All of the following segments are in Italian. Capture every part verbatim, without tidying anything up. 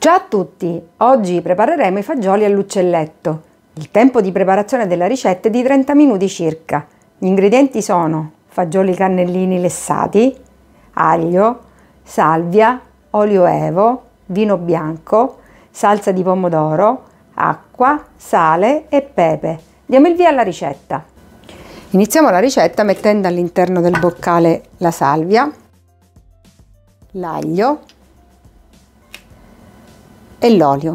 Ciao a tutti! Oggi prepareremo i fagioli all'uccelletto. Il tempo di preparazione della ricetta è di trenta minuti circa. Gli ingredienti sono fagioli cannellini lessati, aglio, salvia, olio evo, vino bianco, salsa di pomodoro, acqua, sale e pepe. Diamo il via alla ricetta. Iniziamo la ricetta mettendo all'interno del boccale la salvia, l'aglio e l'olio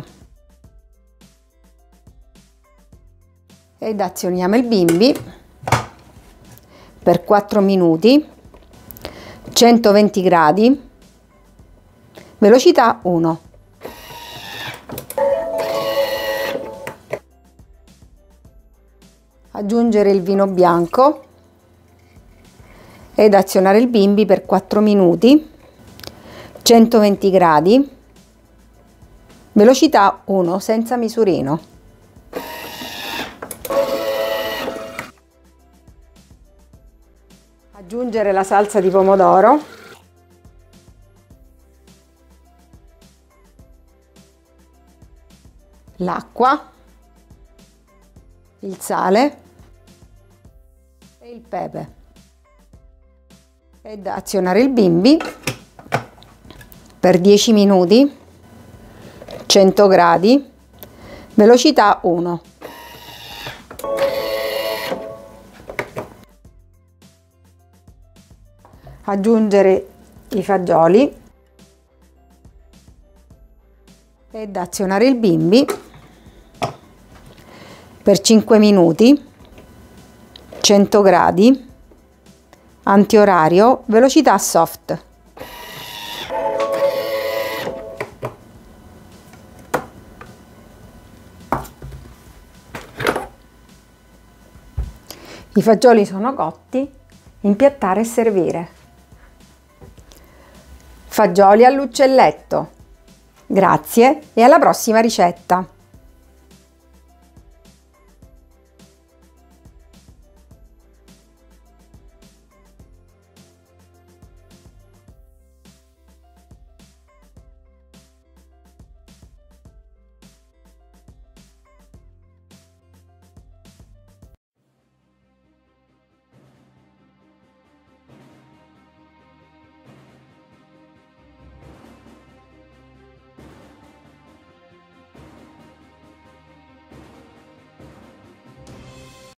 ed azioniamo il bimbi per quattro minuti, centoventi gradi, velocità uno. Aggiungere il vino bianco ed azionare il bimbi per quattro minuti, centoventi gradi, velocità uno senza misurino. Aggiungere la salsa di pomodoro, l'acqua, il sale e il pepe ed azionare il bimbi per dieci minuti, cento gradi, velocità uno. Aggiungere i fagioli ed azionare il bimbi per cinque minuti, cento gradi, antiorario, velocità soft. I fagioli sono cotti, impiattare e servire. Fagioli all'uccelletto. Grazie e alla prossima ricetta!